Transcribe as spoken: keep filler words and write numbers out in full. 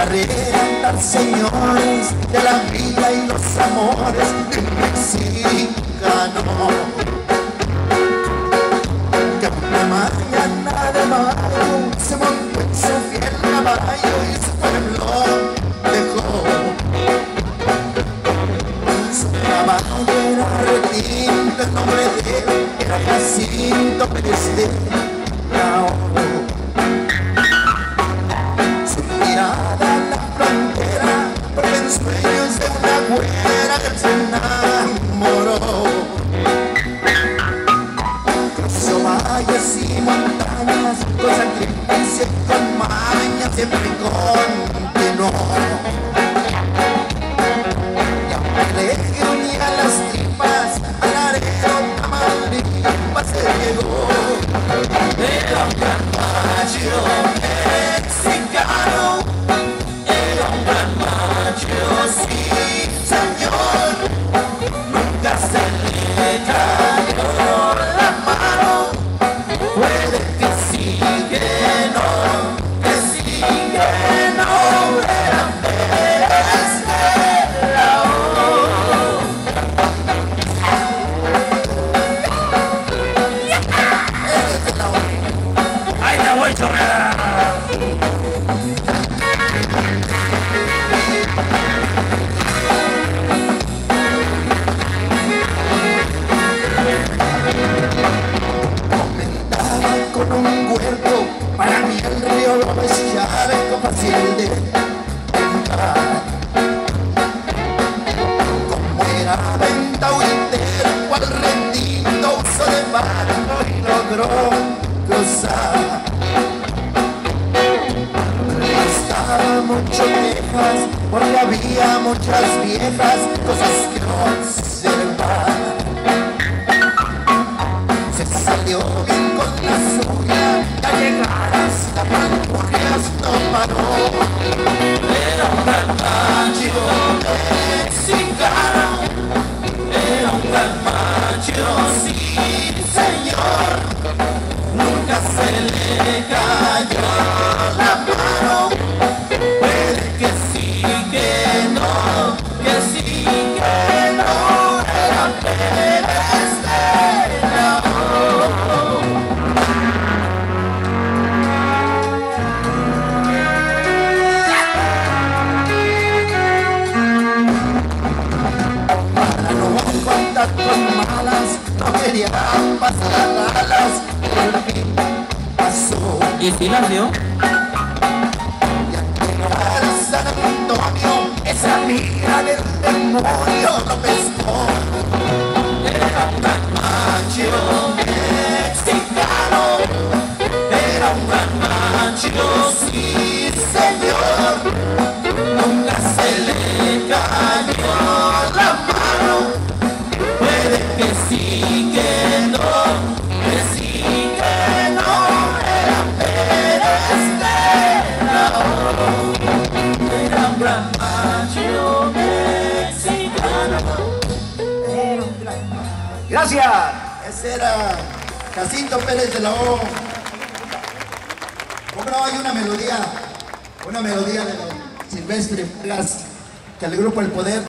arrebatar, señores, de la vida y los amores de un mexicano. Que una mañana de mayo se montó en su fiel caballo y su pueblo dejó. Su caballo era retinto, el nombre de él era Jacinto Pérez de la O. Su mirada en la frontera, porque en sueños de una güera él se enamoró. Cruzó valles y montañas, con sacrificio y con maña siempre continuó. Y aunque le gruñía las tripas, al Laredo, Tamaulipas se llegó. Era un gran macho mexicano, era un gran macho, sí señor. Nunca se le cayó la mano, puede que sí, que no, que sí, que no. Era Pérez de la O. Pérez de la O. ¡Ay, la voy chorreada! Comentaba con un huerto, para mí el río lo es llave fácil de entrar. Como era venta huitera, cual rendido uso de barco y logró cruzar. Estaba mucho viejas, porque había muchas viejas, cosas que observar. Se salió bien con la suya, y al llegar hasta Palmurias no paró. Era un gran macho mexicano, era un gran macho, sí señor. Nunca se le cayó la mano, puede que sí, que no, que sí, que no. Era Pérez de la O. Para no contar con malas, no quería pasar alas, por fin pasó. ¿Y si las dio? Y al llegar a San Antonio, esa amiga del demonio lo pescó. Era un gran macho mexicano, era un gran macho, sí señor. Nunca se le cayó la mano, puede que sí, que no, que sí, que no. Era Pérez de la O. Era un gran macho mexicano, era un gran macho. Gracias. Ese era Jacinto Pérez de la O. ¿Cómo no hay una melodía? Una melodía de Silvestre Vargas, que el grupo El Poder